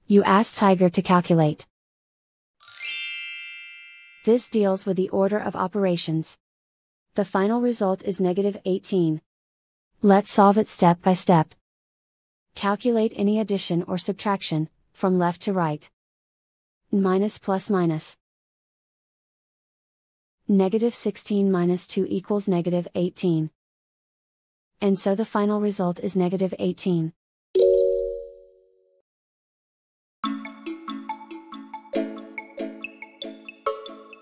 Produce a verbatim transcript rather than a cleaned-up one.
You ask Tiger to calculate. This deals with the order of operations. The final result is negative eighteen. Let's solve it step by step. Calculate any addition or subtraction, from left to right. Minus plus minus. Negative sixteen minus two equals negative eighteen. And so the final result is negative eighteen.